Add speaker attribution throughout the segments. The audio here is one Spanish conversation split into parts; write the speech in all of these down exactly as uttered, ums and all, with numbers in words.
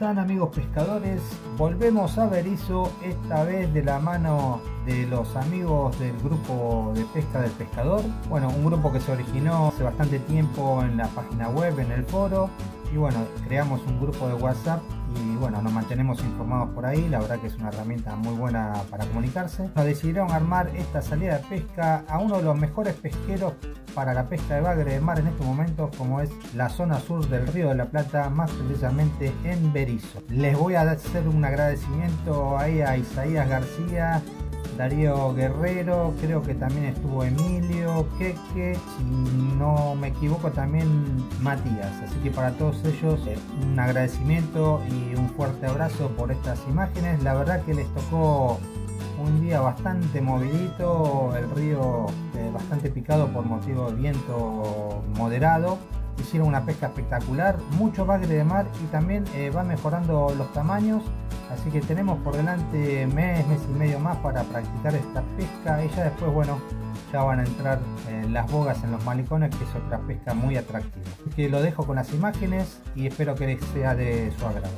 Speaker 1: están, amigos pescadores? Volvemos a Berisso, esta vez de la mano de los amigos del grupo de pesca del pescador. Bueno, un grupo que se originó hace bastante tiempo en la página web, en el foro. Y bueno, creamos un grupo de WhatsApp y bueno, nos mantenemos informados por ahí. La verdad que es una herramienta muy buena para comunicarse. Nos decidieron armar esta salida de pesca a uno de los mejores pesqueros para la pesca de bagre de mar en estos momentos, como es la zona sur del Río de la Plata, más precisamente en Berisso. Les voy a hacer un agradecimiento ahí a Isaías García, Darío Guerrero, creo que también estuvo Emilio, Queque, si no me equivoco también Matías. Así que para todos ellos un agradecimiento y un fuerte abrazo por estas imágenes. La verdad que les tocó un día bastante movidito, el río eh, bastante picado por motivo de viento moderado. Hicieron una pesca espectacular, mucho bagre de mar y también eh, va mejorando los tamaños. Así que tenemos por delante mes, mes y medio más para practicar esta pesca y ya después, bueno, ya van a entrar eh, las bogas en los malicones, que es otra pesca muy atractiva. Así que lo dejo con las imágenes y espero que les sea de su agrado.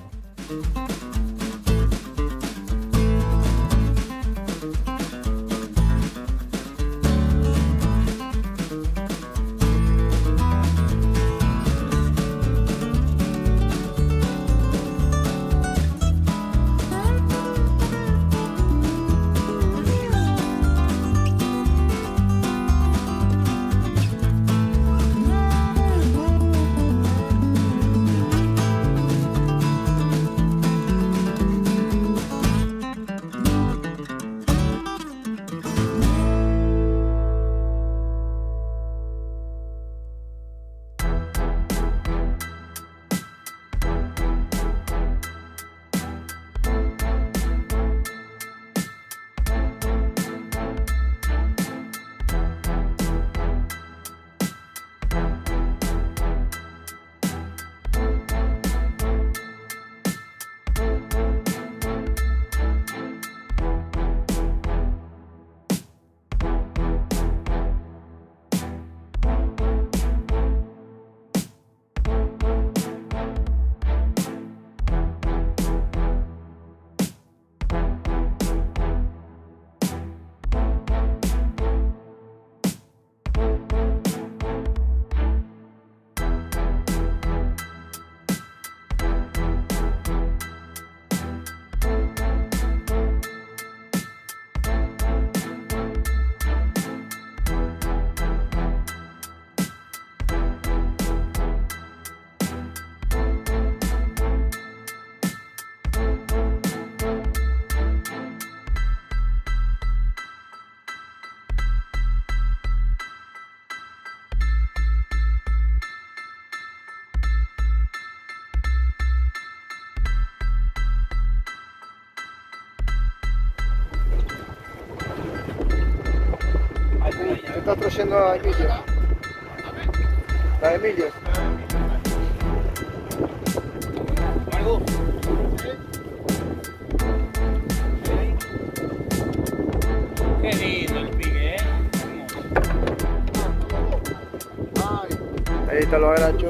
Speaker 2: Está trayendo a Emilio. La Emilio.
Speaker 3: ¿Algo? Qué lindo el pique, ¿eh?
Speaker 2: Ahí está lo agacho.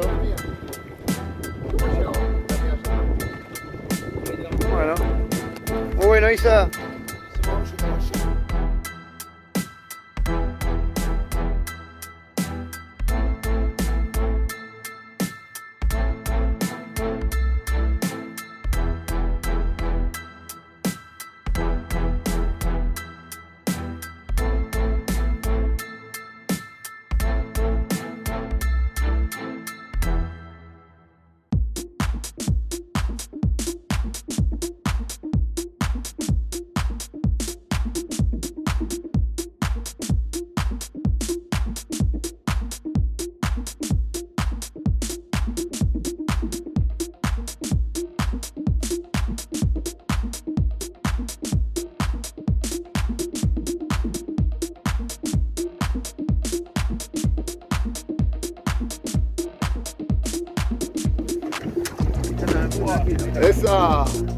Speaker 2: Bueno. Muy bueno, Isa. Esa.